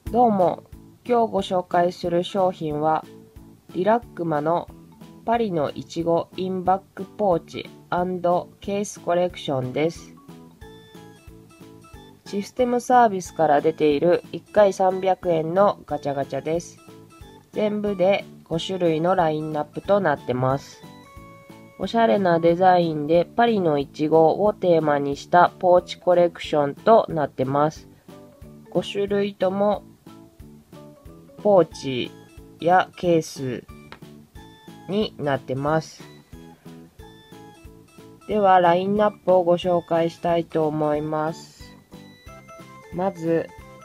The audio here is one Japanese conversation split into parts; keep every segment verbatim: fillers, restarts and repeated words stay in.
どうも、今日ご紹介する商品はリラックマのパリのいちごインバッグポーチ&ケースコレクションです。システムサービスから出ているいっかいさんびゃくえんのガチャガチャです。全部でごしゅるいのラインナップとなってます。おしゃれなデザインでパリのいちごをテーマにしたポーチコレクションとなってます。ごしゅるいともポーチやケースになってます。ではラインナップをご紹介したいと思います。まず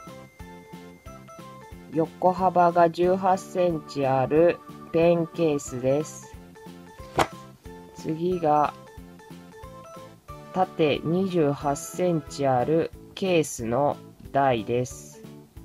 横幅がじゅうはちセンチあるペンケースです。次が縦にじゅうはちセンチあるケースの台です。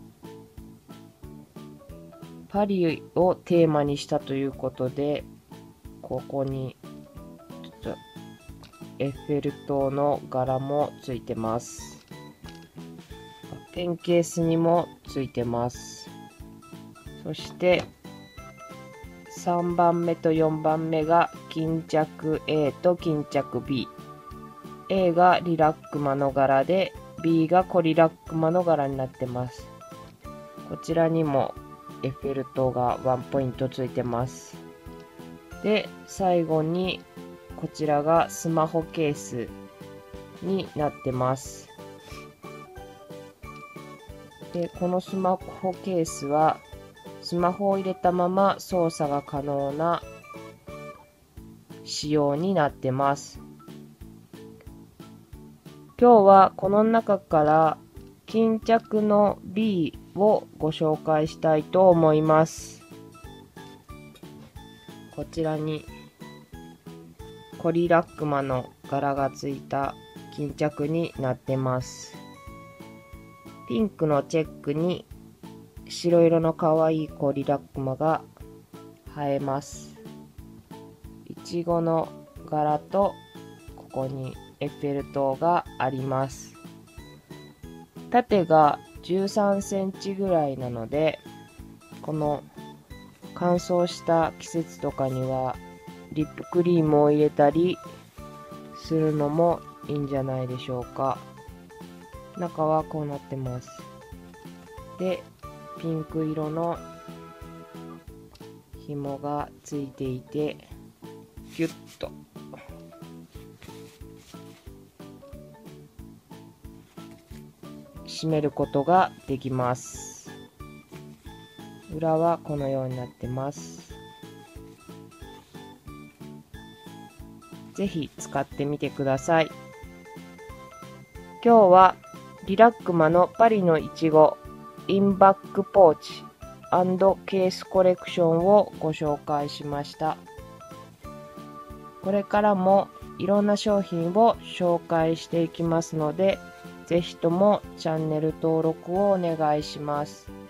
パリをテーマにしたということで、ここにちょっとエッフェル塔の柄もついてます。ペンケースにもついてます。そしてさんばんめとよんばんめが巾着 A と巾着 ビー。A がリラックマの柄で ビー がコリラックマの柄になってます。こちらにもエッフェル塔がワンポイントついてます。で、最後にこちらがスマホケースになってます。で、このスマホケースはスマホを入れたまま操作が可能な仕様になってます。今日はこの中から巾着の ビー をご紹介したいと思います。こちらにコリラックマの柄がついた巾着になってます。ピンクのチェックに白色の可愛いコリラックマが映えます。いちごの柄とここにエッフェル塔があります。縦がじゅうさんセンチぐらいなので、この乾燥した季節とかにはリップクリームを入れたりするのもいいんじゃないでしょうか。中はこうなってます。で、ピンク色の紐がついていて、ギュッと締めることができます。裏はこのようになってます。ぜひ使ってみてください。今日はリラックマのパリのいちごインバッグポーチ&ケースコレクションをご紹介しました。これからもいろんな商品を紹介していきますので、ぜひともチャンネル登録をお願いします。